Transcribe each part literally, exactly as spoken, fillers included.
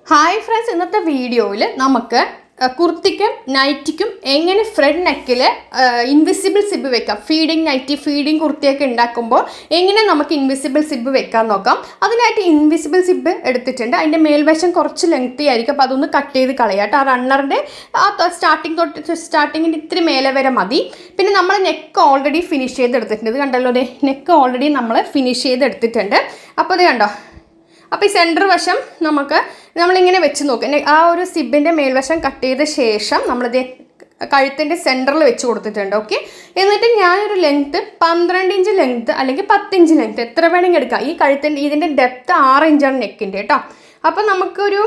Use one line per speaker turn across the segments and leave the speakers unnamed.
Hi friends, ഇന്നത്തെ വീഡിയോയിൽ നമുക്ക് കുർത്തിക്കും നൈറ്റിക്കും എങ്ങനെ ഫ്രണ്ട് നെക്കിൽ ഇൻവിസിബിൾ സിബ് വെക്കാം. ഫീഡിങ് നൈറ്റി, ഫീഡിങ് കുർത്തിയൊക്കെ ഉണ്ടാക്കുമ്പോൾ എങ്ങനെ നമുക്ക് ഇൻവിസിബിൾ സിബ് വെക്കാൻ നോക്കാം. അതിനായിട്ട് ഇൻവിസിബിൾ സിബ് എടുത്തിട്ടുണ്ട്. അതിൻ്റെ മേൽവശം കുറച്ച് ലെങ്തി ആയിരിക്കും, അപ്പോൾ അതൊന്ന് കട്ട് ചെയ്ത് കളയാട്ടോ. ആ റണ്ണറിൻ്റെ ആ സ്റ്റാർട്ടിങ് തൊട്ട് സ്റ്റാർട്ടിങ്ങിൻ്റെ ഇത്തിരി മേലെ വരെ മതി. പിന്നെ നമ്മൾ നെക്ക് ഓൾറെഡി ഫിനിഷ് ചെയ്തെടുത്തിട്ടുണ്ട്. ഇത് കണ്ടല്ലോ, അതെ, നെക്ക് ഓൾറെഡി നമ്മൾ ഫിനിഷ് ചെയ്തെടുത്തിട്ടുണ്ട്. അപ്പോൾ ഇത് കണ്ടോ. അപ്പോൾ ഈ സെൻറ്റർ വശം നമുക്ക് നമ്മളിങ്ങനെ വെച്ച് നോക്കാം. ആ ഒരു സിബിൻ്റെ മേൽവശം കട്ട് ചെയ്ത ശേഷം നമ്മളിത് കഴുത്തിൻ്റെ സെൻറ്ററിൽ വെച്ച് കൊടുത്തിട്ടുണ്ട്. ഓക്കെ, എന്നിട്ട് ഞാനൊരു ലെങ്ത്ത് പന്ത്രണ്ട് ഇഞ്ച് ലെങ്ത്ത് അല്ലെങ്കിൽ പത്തിഞ്ച് ലെങ്ത്ത് എത്ര വേണമെങ്കിൽ എടുക്കാം. ഈ കഴുത്തിൻ്റെ ഇതിൻ്റെ ഡെപ്ത്ത് ആറ് ഇഞ്ചാണ് നെക്കിൻ്റെ കേട്ടോ. അപ്പോൾ നമുക്കൊരു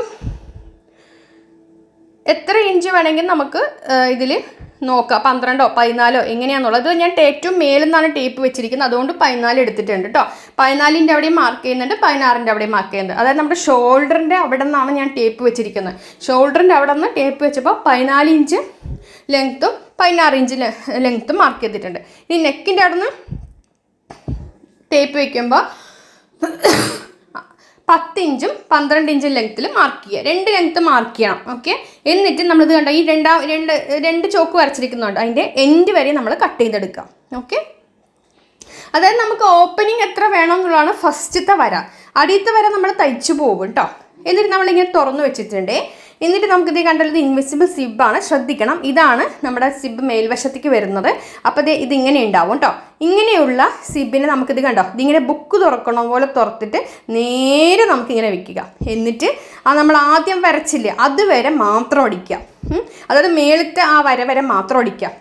എത്ര ഇഞ്ച് വേണമെങ്കിൽ നമുക്ക് ഇതിൽ നോക്കാം. പന്ത്രണ്ടോ പതിനാലോ എങ്ങനെയാണെന്നുള്ളത്. ഞാൻ ഏറ്റവും മേലിൽ നിന്നാണ് ടേപ്പ് വെച്ചിരിക്കുന്നത്, അതുകൊണ്ട് പതിനാല് എടുത്തിട്ടുണ്ട് കേട്ടോ. പതിനാലിൻ്റെ അവിടെയും മാർക്ക് ചെയ്യുന്നുണ്ട്, പതിനാറിൻ്റെ അവിടെയും മാർക്ക് ചെയ്യുന്നുണ്ട്. അതായത് നമ്മുടെ ഷോൾഡറിൻ്റെ അവിടെ നിന്നാണ് ഞാൻ ടേപ്പ് വെച്ചിരിക്കുന്നത്. ഷോൾഡറിൻ്റെ അവിടെ നിന്ന് ടേപ്പ് വെച്ചപ്പോൾ പതിനാല് ഇഞ്ച് ലെങ്ത്തും പതിനാറ് ഇഞ്ച് ലെങ്ത്തും മാർക്ക് ചെയ്തിട്ടുണ്ട്. ഈ നെക്കിൻ്റെ അവിടെ നിന്ന് ടേപ്പ് വയ്ക്കുമ്പോൾ പത്ത് ഇഞ്ചും പന്ത്രണ്ട് ഇഞ്ചും ലെങ്ത്തിൽ മാർക്ക് ചെയ്യുക. രണ്ട് ലെങ്ത്ത് മാർക്ക് ചെയ്യണം. ഓക്കെ, എന്നിട്ട് നമ്മളിത് കണ്ട ഈ രണ്ടാം രണ്ട് രണ്ട് ചോക്ക് വരച്ചിരിക്കുന്നുണ്ട്, അതിൻ്റെ എൻഡ് വരെ നമ്മൾ കട്ട് ചെയ്തെടുക്കാം. ഓക്കെ, അതായത് നമുക്ക് ഓപ്പണിങ് എത്ര വേണമെന്നുള്ളതാണ് ഫസ്റ്റത്തെ വര. അടിയത്തെ വര നമ്മൾ തയ്ച്ചു പോകും കേട്ടോ. എന്നിട്ട് നമ്മളിങ്ങനെ തുറന്നു വെച്ചിട്ടുണ്ട്. എന്നിട്ട് നമുക്കിത് കണ്ടത് ഇൻവിസിബിൾ സിബാണ്. ശ്രദ്ധിക്കണം, ഇതാണ് നമ്മുടെ സിബ് മേൽവശത്തേക്ക് വരുന്നത്. അപ്പോൾ ഇത് ഇതിങ്ങനെ ഉണ്ടാവും കേട്ടോ. ഇങ്ങനെയുള്ള സിബിനെ നമുക്കിത് കണ്ടോ, ഇതിങ്ങനെ ബുക്ക് തുറക്കണ പോലെ തുറത്തിട്ട് നേരെ നമുക്കിങ്ങനെ വെക്കുക. എന്നിട്ട് ആ നമ്മൾ ആദ്യം വരച്ചില്ലേ അതുവരെ മാത്രം അടിക്കുക. അതായത് മേളത്തെ ആ വര വരെ മാത്രം അടിക്കുക.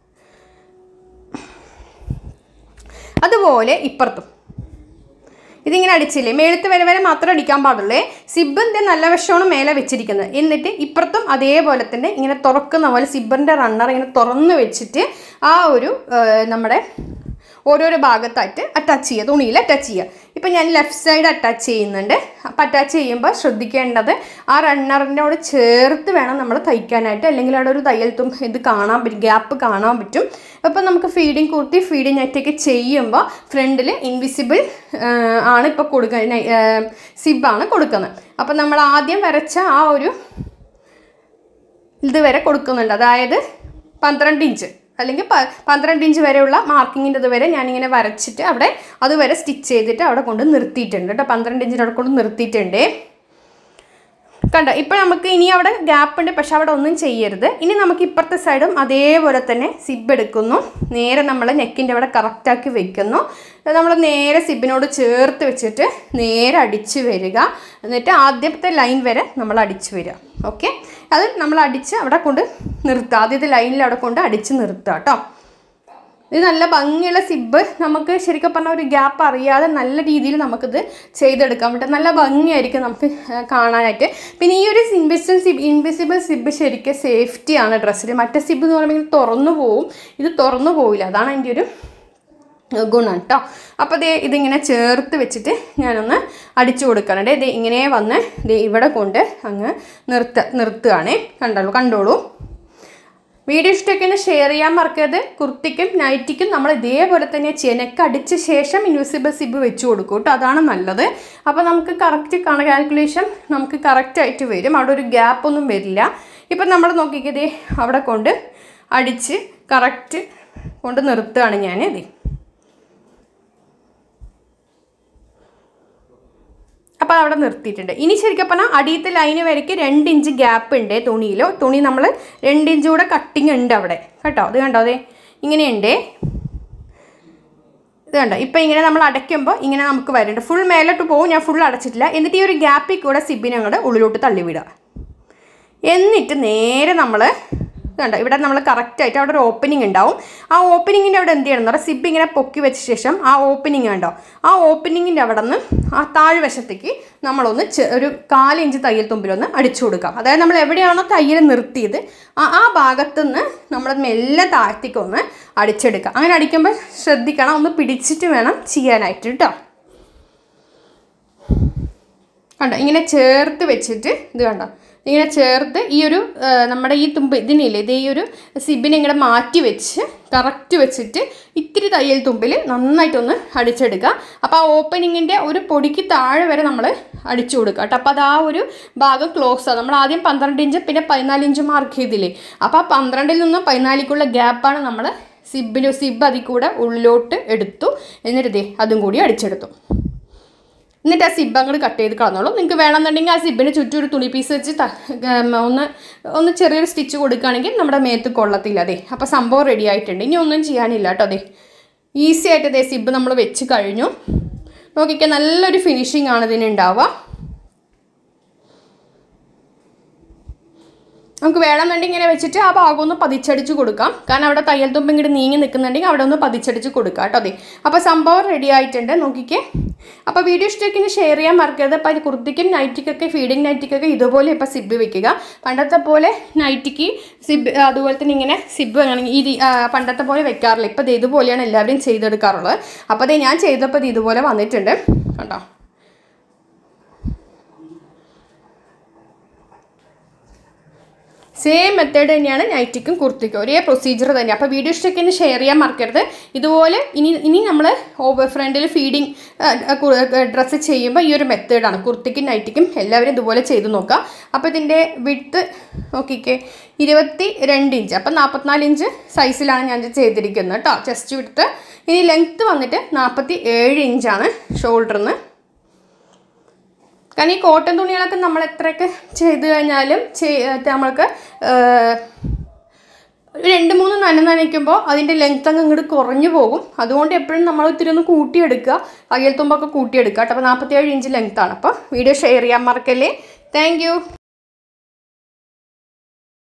അതുപോലെ ഇപ്പുറത്തും ഇതിങ്ങനെ അടിച്ചില്ലേ, മേളത്ത് വരെ വരെ മാത്രം അടിക്കാൻ പാടുള്ളേ. സിബിൻ്റെ നല്ല വശമാണ് മേലെ വെച്ചിരിക്കുന്നത്. എന്നിട്ട് ഇപ്പുറത്തും അതേപോലെ തന്നെ ഇങ്ങനെ തുറക്കുന്ന പോലെ സിബിൻ്റെ റണ്ണർ ഇങ്ങനെ തുറന്ന് വെച്ചിട്ട് ആ ഒരു നമ്മുടെ ഓരോരോ ഭാഗത്തായിട്ട് അറ്റാച്ച് ചെയ്യുക, തുണിയിൽ അറ്റാച്ച് ചെയ്യുക. ഇപ്പം ഞാൻ ലെഫ്റ്റ് സൈഡ് അറ്റാച്ച് ചെയ്യുന്നുണ്ട്. അപ്പം അറ്റാച്ച് ചെയ്യുമ്പോൾ ശ്രദ്ധിക്കേണ്ടത് ആ റണ്ണറിനോട് ചേർത്ത് വേണം നമ്മൾ തയ്ക്കാനായിട്ട്, അല്ലെങ്കിൽ അവിടെ ഒരു തയ്യൽ തും ഇത് കാണാൻ പറ്റും, ഗ്യാപ്പ് കാണാൻ പറ്റും. അപ്പം നമുക്ക് ഫീഡിങ് കുർത്തി, ഫീഡിങ് നെറ്റൊക്കെ ചെയ്യുമ്പോൾ ഫ്രണ്ടിൽ ഇൻവിസിബിൾ ആണ് ഇപ്പോൾ കൊടുക്കുക, സിബാണ് കൊടുക്കുന്നത്. അപ്പം നമ്മൾ ആദ്യം വരച്ച ആ ഒരു ഇതുവരെ കൊടുക്കുന്നുണ്ട്. അതായത് പന്ത്രണ്ട് ഇഞ്ച് അല്ലെങ്കിൽ പ പന്ത്രണ്ട് ഇഞ്ച് വരെയുള്ള മാർക്കിങ്ങിൻ്റെ ഇതുവരെ ഞാനിങ്ങനെ വരച്ചിട്ട് അവിടെ അതുവരെ സ്റ്റിച്ച് ചെയ്തിട്ട് അവിടെ കൊണ്ട് നിർത്തിയിട്ടുണ്ട് കേട്ടോ. പന്ത്രണ്ട് ഇഞ്ചിൻ്റെ അവിടെ കൊണ്ട് നിർത്തിയിട്ടുണ്ട്. കണ്ടോ, ഇപ്പോൾ നമുക്ക് ഇനി അവിടെ ഗ്യാപ്പ് ഉണ്ട്, പക്ഷെ അവിടെ ഒന്നും ചെയ്യരുത്. ഇനി നമുക്ക് ഇപ്പുറത്തെ സൈഡും അതേപോലെ തന്നെ സിബ് എടുക്കുന്നു. നേരെ നമ്മൾ നെക്കിൻ്റെ അവിടെ കറക്റ്റാക്കി വെക്കുന്നു. നമ്മൾ നേരെ സിബിനോട് ചേർത്ത് വെച്ചിട്ട് നേരെ അടിച്ച് വരിക. എന്നിട്ട് ആദ്യത്തെ ലൈൻ വരെ നമ്മൾ അടിച്ച് വരിക. ഓക്കെ, അത് നമ്മൾ അടിച്ച് അവിടെ കൊണ്ട് നിർത്തുക. ആദ്യത്തെ ലൈനിൽ അവിടെ കൊണ്ട് അടിച്ച് നിർത്തുക കേട്ടോ. ഇത് നല്ല ഭംഗിയുള്ള സിബ്. നമുക്ക് ശരിക്കും പറഞ്ഞാൽ ഒരു ഗ്യാപ്പ് അറിയാതെ നല്ല രീതിയിൽ നമുക്കിത് ചെയ്തെടുക്കാൻ പറ്റും. നല്ല ഭംഗിയായിരിക്കും നമുക്ക് കാണാനായിട്ട്. പിന്നെ ഈ ഒരു ഇൻവിസിബിൾ സിബ് ഇൻവിസിബിൾ സിബ് ശരിക്കും സേഫ്റ്റിയാണ് ഡ്രസ്സിൽ. മറ്റേ സിബ് എന്ന് പറയുമ്പോൾ ഇങ്ങനെ തുറന്നു പോവും, ഇത് തുറന്നു പോവില്ല. അതാണ് എൻ്റെ ഒരു ഗുണം കേട്ടോ. അപ്പോൾ ദേ ഇതിങ്ങനെ ചേർത്ത് വെച്ചിട്ട് ഞാനൊന്ന് അടിച്ചു കൊടുക്കാനുണ്ട്. ഇത് ഇങ്ങനെ വന്ന് ദേ ഇവിടെ കൊണ്ട് അങ്ങ് നിർത്ത നിർത്തുകയാണേ. കണ്ടോളൂ കണ്ടോളൂ വീഡിയോ ഇഷ്ടമൊക്കെ ഒന്ന് ഷെയർ ചെയ്യാൻ മറക്കരുത്. കുർത്തിക്കും നൈറ്റിക്കും നമ്മൾ ഇതേപോലെ തന്നെ ചെനക്ക് അടിച്ച ശേഷം ഇൻവിസിബിൾ സിബ് വെച്ച് കൊടുക്കും കേട്ടോ. അതാണ് നല്ലത്. അപ്പോൾ നമുക്ക് കറക്റ്റ് കണ കാൽക്കുലേഷൻ നമുക്ക് കറക്റ്റായിട്ട് വരും. അവിടെ ഒരു ഗ്യാപ്പൊന്നും വരില്ല. ഇപ്പം നമ്മൾ നോക്കിക്കതേ അവിടെ കൊണ്ട് അടിച്ച് കറക്റ്റ് കൊണ്ട് നിർത്തുകയാണ് ഞാൻ. ഇത് അപ്പോൾ അവിടെ നിർത്തിയിട്ടുണ്ട്. ഇനി ശരിക്കും പറഞ്ഞാൽ അടിയത്തെ ലൈന് വരയ്ക്ക് രണ്ട് ഇഞ്ച് ഗ്യാപ്പ് ഉണ്ട് തുണിയിലോ. തുണി നമ്മൾ രണ്ട് ഇഞ്ച് കൂടെ കട്ടിങ് ഉണ്ട് അവിടെ കേട്ടോ. അത് കണ്ടോ, അതെ ഇങ്ങനെയുണ്ട്. ഇത് കണ്ടോ, ഇപ്പം ഇങ്ങനെ നമ്മൾ അടയ്ക്കുമ്പോൾ ഇങ്ങനെ നമുക്ക് വരുന്നുണ്ട്. ഫുൾ മേലോട്ട് പോകും, ഞാൻ ഫുൾ അടച്ചിട്ടില്ല. എന്നിട്ട് ഈ ഒരു ഗ്യാപ്പിൽ കൂടെ സിബിനെ അങ്ങോട്ട് ഉള്ളിലോട്ട് തള്ളിവിടുക. എന്നിട്ട് നേരെ നമ്മൾ കണ്ടോ ഇവിടെ നമ്മൾ കറക്റ്റായിട്ട് അവിടെ ഒരു ഓപ്പനിങ് ഉണ്ടാവും. ആ ഓപ്പനിങ്ങിൻ്റെ അവിടെ എന്ത് ചെയ്യണം എന്ന് പറഞ്ഞാൽ സിബ് ഇങ്ങനെ പൊക്കി വെച്ച ശേഷം ആ ഓപ്പനിങ് ഉണ്ടോ, ആ ഓപ്പനിങ്ങിൻ്റെ അവിടെ നിന്ന് ആ താഴ്വശത്തേക്ക് നമ്മളൊന്ന് ഒരു കാലിഞ്ച് തയ്യൽ തുമ്പിലൊന്ന് അടിച്ചു കൊടുക്കാം. അതായത് നമ്മൾ എവിടെയാണോ തയ്യൽ നിർത്തിയത് ആ ആ ഭാഗത്തുനിന്ന് നമ്മൾ മെല്ലെ താഴ്ത്തിക്കൊന്ന് അടിച്ചെടുക്കാം. അങ്ങനെ അടിക്കുമ്പോൾ ശ്രദ്ധിക്കണം, ഒന്ന് പിടിച്ചിട്ട് വേണം ചെയ്യാനായിട്ട് കേട്ടോ. കണ്ടോ, ഇങ്ങനെ ചേർത്ത് വെച്ചിട്ട് ഇത് കണ്ടോ ഇങ്ങനെ ചേർത്ത് ഈ ഒരു നമ്മുടെ ഈ തുമ്പ് ഇതിനില്ലേ ഇത് ഈ ഒരു സിബിനെ ഇങ്ങനെ മാറ്റി വെച്ച് കറക്റ്റ് വെച്ചിട്ട് ഇത്തിരി തയ്യൽ തുമ്പിൽ നന്നായിട്ടൊന്ന് അടിച്ചെടുക്കുക. അപ്പോൾ ആ ഓപ്പണിങ്ങിൻ്റെ ഒരു പൊടിക്ക് താഴെ വരെ നമ്മൾ അടിച്ചു കൊടുക്കുക കേട്ടോ. അപ്പോൾ അത് ആ ഒരു ഭാഗം ക്ലോസ് ആണ്. നമ്മൾ ആദ്യം പന്ത്രണ്ട് ഇഞ്ച് പിന്നെ പതിനാല് ഇഞ്ച് മാർക്ക് ചെയ്തില്ലേ, അപ്പോൾ ആ പന്ത്രണ്ടിൽ നിന്നും പതിനാലിക്കുള്ള ഗ്യാപ്പാണ് നമ്മൾ സിബിന് സിബ് അതിൽ കൂടെ ഉള്ളിലോട്ട് എടുത്തു. എന്നിട്ട് ദേ അതും കൂടി അടിച്ചെടുത്തു. എന്നിട്ട് ആ സിബ് അങ്ങോട്ട് കട്ട് ചെയ്ത് കളഞ്ഞോളൂ. നിങ്ങൾക്ക് വേണമെന്നുണ്ടെങ്കിൽ ആ സിബിന് ചുറ്റും ഒരു തുണി പീസ് വെച്ച് ഒന്ന് ഒന്ന് ചെറിയൊരു സ്റ്റിച്ച് കൊടുക്കുകയാണെങ്കിൽ നമ്മുടെ മേത്ത് കൊള്ളത്തില്ല. അതെ അപ്പോൾ സംഭവം റെഡി ആയിട്ടുണ്ട്. ഇനി ഒന്നും ചെയ്യാനില്ല കേട്ടോ. അതെ ഈസി ആയിട്ട് അതേ സിബ് നമ്മൾ വെച്ച് കഴിഞ്ഞു. നോക്കിക്കാൻ നല്ലൊരു ഫിനിഷിംഗ് ആണ് ഇതിനുണ്ടാവുക. നമുക്ക് വേണമെന്നുണ്ടെങ്കിൽ ഇങ്ങനെ വെച്ചിട്ട് ആ ഭാഗം ഒന്ന് പതിച്ചടിച്ച് കൊടുക്കാം. കാരണം അവിടെ തയ്യൽ തുമ്പ് ഇങ്ങോട്ട് നീങ്ങി നിൽക്കുന്നുണ്ടെങ്കിൽ അവിടെ ഒന്ന് പതിച്ചടിച്ച് കൊടുക്കാം കേട്ടോ. അതെ അപ്പോൾ സംഭവം റെഡി ആയിട്ടുണ്ട്. നോക്കിക്കേ. അപ്പോൾ വീഡിയോ ഇഷ്ടമൊക്കെ ഷെയർ ചെയ്യാൻ മറക്കരുത്. അപ്പോൾ അത് കുർത്തിക്കും നൈറ്റിക്കൊക്കെ ഫീഡിങ് നൈറ്റിക്കൊക്കെ ഇതുപോലെ ഇപ്പോൾ സിബ് വെക്കുക. പണ്ടത്തെ പോലെ നൈറ്റിക്ക് സിബ് അതുപോലെ തന്നെ ഇങ്ങനെ സിബ് വേണമെങ്കിൽ ഈ പണ്ടത്തെ പോലെ വെക്കാറില്ല. ഇപ്പോൾ ഇത് ഇതുപോലെയാണ് എല്ലാവരും ചെയ്തെടുക്കാറുള്ളത്. അപ്പോൾ അത് ഞാൻ ചെയ്തപ്പോൾ ഇത് ഇതുപോലെ വന്നിട്ടുണ്ട് കണ്ടോ. സെയിം മെത്തേഡ് തന്നെയാണ് നൈറ്റിക്കും കുർത്തിക്കും, ഒരേ പ്രൊസീജിയർ തന്നെയാണ്. അപ്പോൾ വീഡിയോ ഇഷ്ടമൊക്കെ ഷെയർ ചെയ്യാൻ മറക്കരുത്. ഇതുപോലെ ഇനി ഇനി നമ്മൾ ഓവർ ഫ്രണ്ടിൽ ഫീഡിങ് ഡ്രസ്സ് ചെയ്യുമ്പോൾ ഈ ഒരു മെത്തേഡാണ് കുർത്തിക്കും നൈറ്റിക്കും എല്ലാവരും ഇതുപോലെ ചെയ്ത് നോക്കുക. അപ്പോൾ ഇതിൻ്റെ വിഡ്ത്ത് നോക്കിക്കേ ഇരുപത്തി രണ്ട് ഇഞ്ച്, അപ്പം നാൽപ്പത്തിനാല് ഇഞ്ച് സൈസിലാണ് ഞാൻ ചെയ്തിരിക്കുന്നത് കേട്ടോ ചെസ്റ്റ് വിഡ്ത്ത്. ഇനി ലെങ്ത്ത് വന്നിട്ട് നാൽപ്പത്തി ഏഴ് ഇഞ്ചാണ് ഷോൾഡറിന്. കാരണം ഈ കോട്ടൺ തുണികളൊക്കെ നമ്മൾ എത്രയൊക്കെ ചെയ്ത് കഴിഞ്ഞാലും നമ്മൾക്ക് രണ്ട് മൂന്ന് നന നനയ്ക്കുമ്പോൾ അതിൻ്റെ ലെങ്ത് അങ്ങ് ഇങ്ങോട്ട് കുറഞ്ഞു പോകും. അതുകൊണ്ട് എപ്പോഴും നമ്മൾ ഇത്തിരി ഒന്ന് കൂട്ടിയെടുക്കുക, തയ്യൽ തുമ്പൊക്കെ കൂട്ടിയെടുക്കുക കേട്ടോ. അപ്പോൾ നാൽപ്പത്തി ഏഴ് ഇഞ്ച് ലെങ്ത്താണ്. അപ്പോൾ വീഡിയോ ഷെയർ ചെയ്യാൻ മറക്കല്ലേ. താങ്ക്